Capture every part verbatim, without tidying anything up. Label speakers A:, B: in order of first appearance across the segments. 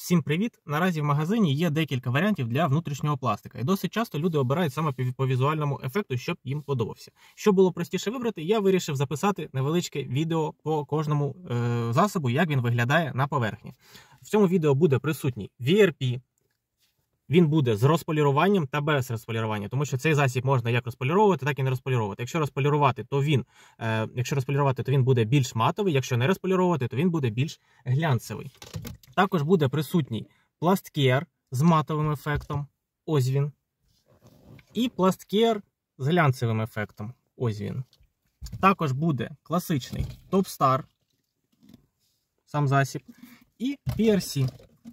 A: Всім привіт! Наразі в магазині є декілька варіантів для внутрішнього пластика. І досить часто люди обирають саме по візуальному ефекту, щоб їм подобався. Щоб було простіше вибрати, я вирішив записати невеличке відео по кожному е засобу, як він виглядає на поверхні. В цьому відео буде присутній ві ар пі. Він буде з розполіруванням та без розполірування, тому що цей засіб можна як розполіровувати, так і не розполіровувати. Якщо розполірувати, то він, е, якщо розполірувати, то він буде більш матовий, якщо не розполірувати, то він буде більш глянцевий. Також буде присутній пласткер з матовим ефектом, ось він, і пласткер з глянцевим ефектом, ось він. Також буде класичний Topstar, сам засіб, і пі ар сі.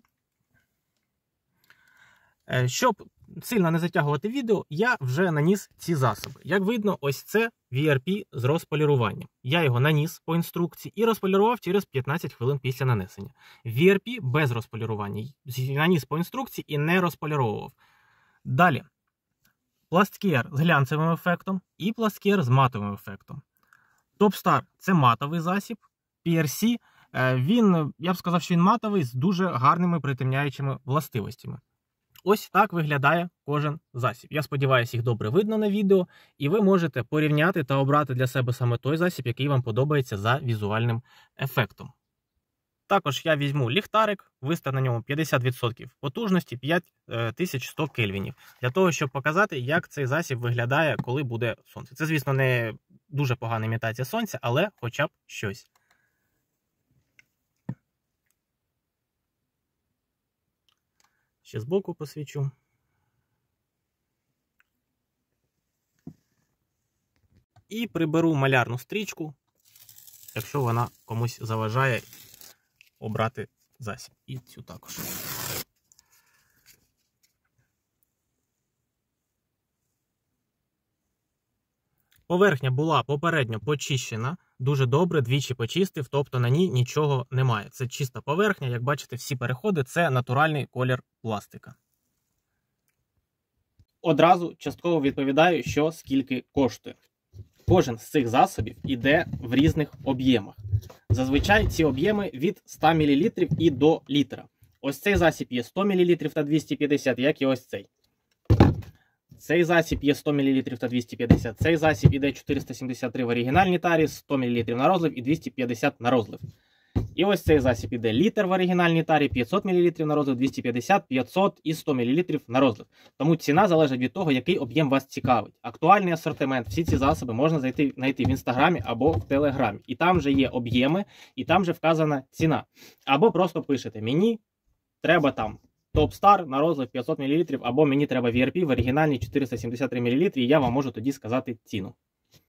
A: Щоб сильно не затягувати відео, я вже наніс ці засоби. Як видно, ось це ві ар пі з розполіруванням. Я його наніс по інструкції і розполірував через п'ятнадцять хвилин після нанесення. ві ар пі без розполірування. Наніс по інструкції і не розполіровував. Далі. Пласткер з глянцевим ефектом і пласткер з матовим ефектом. Topstar – це матовий засіб. пі ар сі, він, я б сказав, що він матовий з дуже гарними притемняючими властивостями. Ось так виглядає кожен засіб. Я сподіваюся, їх добре видно на відео, і ви можете порівняти та обрати для себе саме той засіб, який вам подобається за візуальним ефектом. Також я візьму ліхтарик, виставлю на ньому п'ятдесят відсотків потужності, п'ять тисяч сто кельвінів, для того, щоб показати, як цей засіб виглядає, коли буде сонце. Це, звісно, не дуже погана імітація сонця, але хоча б щось. Ще збоку посвічу. І приберу малярну стрічку, якщо вона комусь заважає обрати засіб. І цю також. Поверхня була попередньо почищена, дуже добре, двічі почистив, тобто на ній нічого немає. Це чиста поверхня, як бачите, всі переходи – це натуральний колір пластика. Одразу частково відповідаю, що скільки коштує. Кожен з цих засобів йде в різних об'ємах. Зазвичай ці об'єми від ста мілілітрів і до літра. Ось цей засіб є сто мілілітрів та двісті п'ятдесят, як і ось цей. Цей засіб є сто мілілітрів та двісті п'ятдесят. Цей засіб іде чотириста сімдесят три в оригінальній тарі, сто мілілітрів на розлив і двісті п'ятдесят на розлив. І ось цей засіб іде літр в оригінальній тарі, п'ятсот мілілітрів на розлив, двісті п'ятдесят, п'ятсот і сто мілілітрів на розлив. Тому ціна залежить від того, який об'єм вас цікавить. Актуальний асортимент, всі ці засоби можна знайти, знайти в інстаграмі або в телеграмі. І там же є об'єми, і там же вказана ціна. Або просто пишете, мені треба там Topstar на розлив п'ятсот мілілітрів, або мені треба ві ар пі в оригінальній чотириста сімдесят три мілілітри, і я вам можу тоді сказати ціну.